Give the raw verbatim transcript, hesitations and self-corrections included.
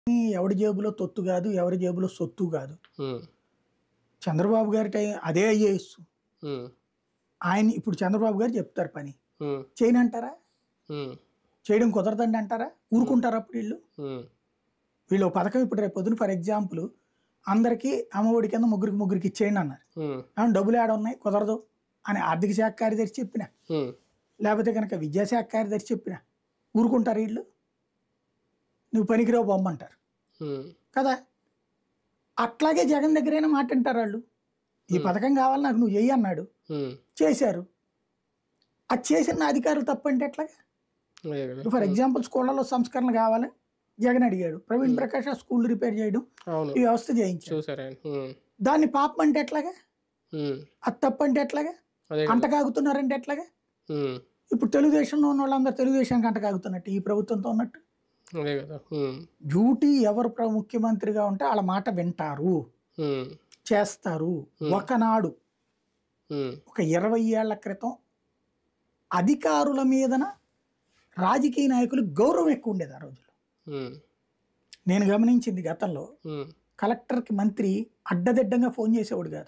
ఎవడి జేబులో తొత్తు కాదు, ఎవరి జేబులో సొత్తు కాదు. హ్మ్. చంద్రబాబు గారి టైం అదే ఐఏఎస్. హ్మ్. ఆయన ఇప్పుడు చంద్రబాబు గారు చెప్తారు పని. హ్మ్. చేయనంటారా? హ్మ్. చేయడం కుదరదండి అంటారా? ఊరుకుంటారా అప్పుడు వీళ్ళు? హ్మ్. వీళ్ళు ఓ పథకం ఇప్పుడు రేపు పొద్దున ఫర్ ఎగ్జాంపుల్ అందరికీ అమ్మఒడి కింద ముగ్గురికి ముగ్గురికి ఇచ్చేయండి అన్నారు. హ్మ్. ఏమన్నా డబ్బులు ఏడ ఉన్నాయి కుదరదు అని ఆర్థిక శాఖ కార్యదర్శి చెప్పిన, హ్మ్. లేకపోతే కనుక విద్యాశాఖ కార్యదర్శి చెప్పిన ఊరుకుంటారు వీళ్ళు? నువ్వు పనికిరావు బొమ్మంటారు హ్మ్. కదా. అట్లాగే జగన్ దగ్గరైనా మాట వింటారు వాళ్ళు. ఈ పథకం కావాలి నాకు నువ్వు చెయ్యి అన్నాడు, హ్మ్. చేశారు. అది చేసిన అధికారులు తప్పంటే ఎట్లాగా? అదే కదా. ఫర్ హ్మ్. ఎగ్జాంపుల్ స్కూళ్ళలో సంస్కరణ కావాలని జగన్ అడిగాడు, ప్రవీణ్ హ్మ్. ప్రకాష్ ఆ స్కూల్ రిపేర్ చేయడం అవును. ఈ వ్యవస్థ చేయించాడు. చూసారాయన. హ్మ్. దాన్ని పాపం అంటే ఎట్లాగా? హ్మ్. అది తప్పు అంటే ఎట్లాగా? అదే అంట కదా. కాగుతున్నారంటే ఎట్లాగా? హ్మ్. ఇప్పుడు తెలుగుదేశంలో ఉన్న వాళ్ళందరూ తెలుగుదేశానికి అంట కాగుతున్నట్టు ఈ ప్రభుత్వంతో ఉన్నట్టు. అదే కదా. హ్మ్. డ్యూటీ ఎవరు ప్ర- ముఖ్యమంత్రిగా ఉంటే వాళ్ళ మాట వింటారు, హ్మ్. చేస్తారు. Hmm. ఒకనాడు హ్మ్. ఒక ఇరవై ఏళ్ల క్రితం అధికారుల మీదన రాజకీయ నాయకులు గౌరవం ఎక్కువ ఉండేది ఆ రోజుల్లో. హ్మ్. నేను గమనించింది గతంలో హ్మ్. కలెక్టర్కి మంత్రి అడ్డదిడ్డంగా ఫోన్ చేసేవాడు కాదు.